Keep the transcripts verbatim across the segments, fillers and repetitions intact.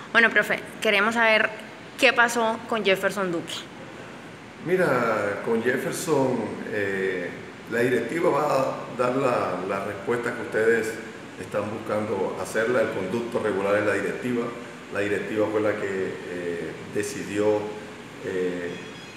Bueno, profe, queremos saber qué pasó con Jefferson Duque. Mira, con Jefferson, eh, la directiva va a dar la, la respuesta que ustedes están buscando hacerla. El conducto regular es la directiva. La directiva fue la que eh, decidió eh,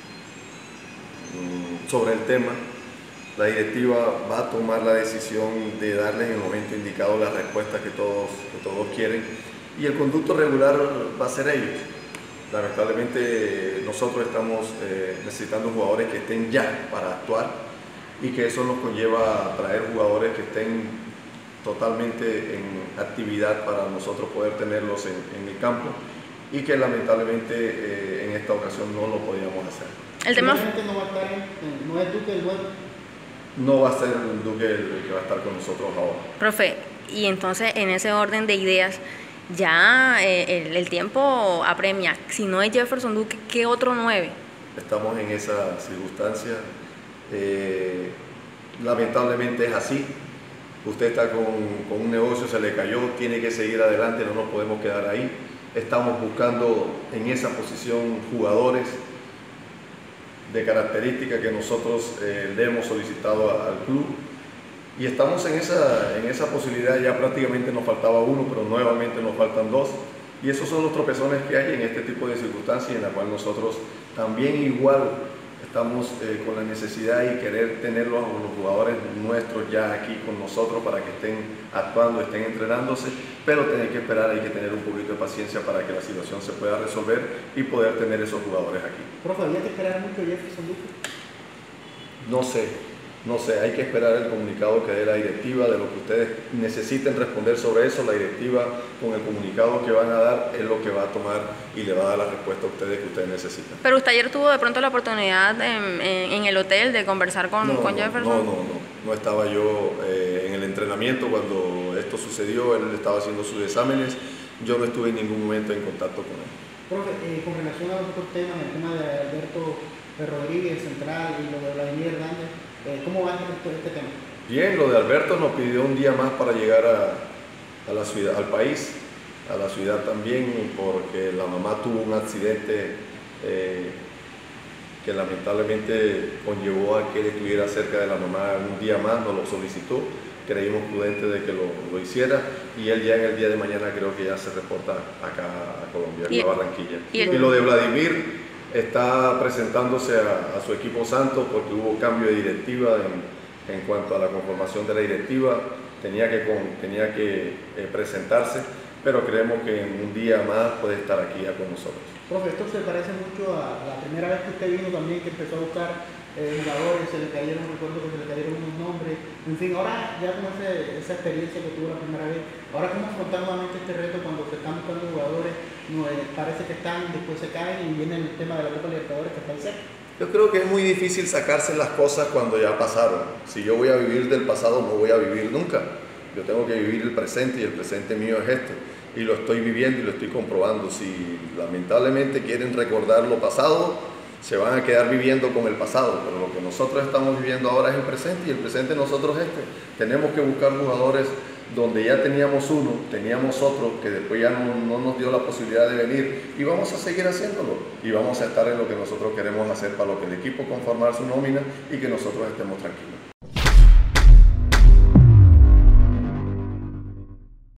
mm, sobre el tema. La directiva va a tomar la decisión de darles en el momento indicado la respuesta que todos, que todos quieren, y el conducto regular va a ser ellos. Lamentablemente nosotros estamos eh, necesitando jugadores que estén ya para actuar, y que eso nos conlleva a traer jugadores que estén totalmente en actividad para nosotros poder tenerlos en, en el campo, y que lamentablemente eh, en esta ocasión no lo podíamos hacer. El tema no va a estar, no es Duque el bueno. No va a ser Duque el que va a estar con nosotros ahora. Profe, y entonces en ese orden de ideas, ya eh, el, el tiempo apremia. Si no es Jefferson Duque, ¿qué otro nueve? Estamos en esa circunstancia. Eh, lamentablemente es así. Usted está con, con un negocio, se le cayó, tiene que seguir adelante, no nos podemos quedar ahí. Estamos buscando en esa posición jugadores de características que nosotros eh, le hemos solicitado a, al club, y estamos en esa, en esa posibilidad. Ya prácticamente nos faltaba uno, pero nuevamente nos faltan dos, y esos son los tropezones que hay en este tipo de circunstancias, en la cual nosotros también igual estamos eh, con la necesidad y querer tenerlos a los jugadores nuestros ya aquí con nosotros para que estén actuando, estén entrenándose, pero tener que esperar, hay que tener un poquito de paciencia para que la situación se pueda resolver y poder tener esos jugadores aquí. Profe, ¿había que esperar mucho a Jefferson Duque? No sé, no sé, hay que esperar el comunicado que dé la directiva, de lo que ustedes necesiten responder sobre eso. La directiva, con el comunicado que van a dar, es lo que va a tomar y le va a dar la respuesta a ustedes que ustedes necesitan. Pero usted ayer tuvo de pronto la oportunidad en, en, en el hotel de conversar con, no, con no, Jefferson. No, no, no, no estaba yo eh, en el entrenamiento cuando esto sucedió. Él estaba haciendo sus exámenes, yo no estuve en ningún momento en contacto con él. Profe, eh, con relación a otros temas, el tema de Alberto Rodríguez, central, y lo de Vladimir Hernández, eh, ¿cómo va este tema? Bien, lo de Alberto nos pidió un día más para llegar a, a la ciudad, al país, a la ciudad también, porque la mamá tuvo un accidente eh, que lamentablemente conllevó a que él estuviera cerca de la mamá un día más. Nos lo solicitó, creímos prudente de que lo, lo hiciera, y él ya en el día de mañana creo que ya se reporta acá a Colombia, ¿Y, a Barranquilla. Y, el... y lo de Vladimir está presentándose a, a su equipo santo, porque hubo cambio de directiva en, en cuanto a la conformación de la directiva. Tenía que, con, tenía que eh, presentarse, pero creemos que en un día más puede estar aquí ya con nosotros. Profe, esto se parece mucho a la primera vez que usted vino también, que empezó a buscar eh, jugadores, se le cayeron, recuerdo que se le cayeron unos nombres, en fin. Ahora ya con ese, esa experiencia que tuvo la primera vez, ahora cómo afrontar nuevamente este reto cuando se están buscando jugadores, no, eh, parece que están, después se caen, y viene el tema de la Copa Libertadores que está ahí cerca. Yo creo que es muy difícil sacarse las cosas cuando ya pasaron. Si yo voy a vivir del pasado, no voy a vivir nunca. Yo tengo que vivir el presente, y el presente mío es este, y lo estoy viviendo y lo estoy comprobando. Si lamentablemente quieren recordar lo pasado, se van a quedar viviendo con el pasado, pero lo que nosotros estamos viviendo ahora es el presente, y el presente nosotros es este. Tenemos que buscar jugadores donde ya teníamos uno, teníamos otro que después ya no, no nos dio la posibilidad de venir, y vamos a seguir haciéndolo, y vamos a estar en lo que nosotros queremos hacer para lo que el equipo conformar su nómina y que nosotros estemos tranquilos.